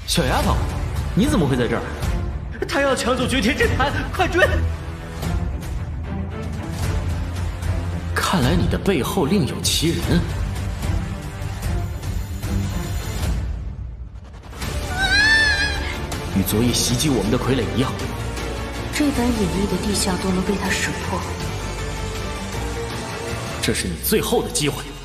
小丫头，你怎么会在这儿？ 他要抢走绝天真坛，快追！ 看来你的背后另有其人。与昨夜袭击我们的傀儡一样， 这般隐秘的地下都能被他识破， 这是你最后的机会。